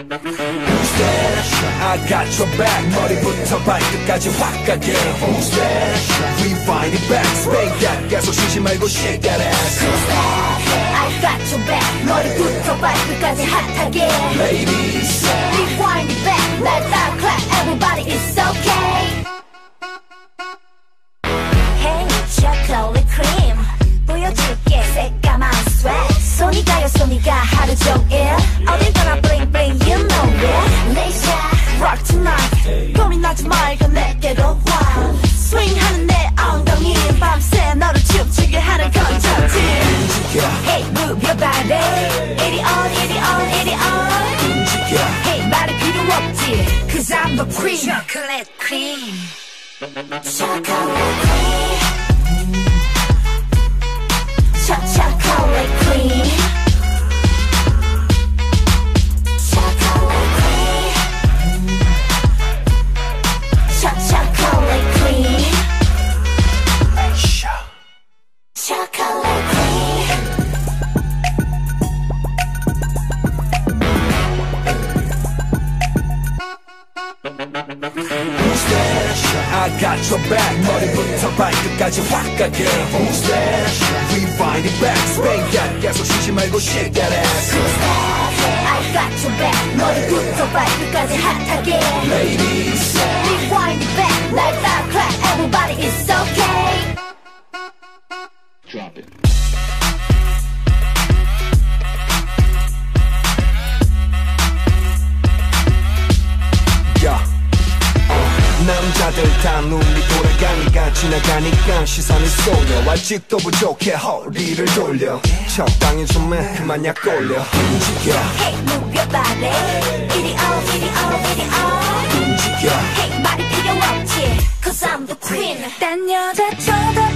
Who's that? I got your back. 머리부터 발끝까지 확 가게. Who's that? Rewind it back. Spank that. 계속 쉬지 말고 shake that ass. Who's that? I got your back. 머리부터 발끝까지 핫하게. Ladies, rewind it back. 날 따라 clap. Everybody, it's okay. Hey, chocolate cream. 보여줄게 새까만 sweat. 손이 가요 손이 가 하루 종일. 어딜 가나 bling bling, you know it. Lisa, rock tonight. 고민하지 말고 내게로 와. swing하는 내 엉덩이. 밤새 너를 춤추게 하는 컨텐츠. Hey, move your body. 이리 on, 이리 on, 이리 on. Hey, 말이 필요 없지. Cause I'm the queen. Chocolate cream. Chocolate cream. Chocolate cream. Chocolate cream. Chocolate cream. Chocolate cream. who's that? I got your back. 머리부터 발끝까지 확 가게. Who's that? Rewind it back. Spank that. 계속 쉬지 말고 shake that ass. Who's that? I got your back. 머리부터 발끝까지 핫하게. Ladies, rewind it back. 날 따라 clap. Everybody, it's okay. Drop it. yeah. 남자들 다 눈이 돌아가니까 지나가니까 시선이 쏠려. 아직도 부족해 허리를 돌려. 적당히 좀 해 그만 약 올려. 움직여 Hey, move your body. 이리 on, 이리 on, 이리 on. 움직여 Hey, 말이 필요 없지. Cause I'm the queen. 딴 여자 쳐다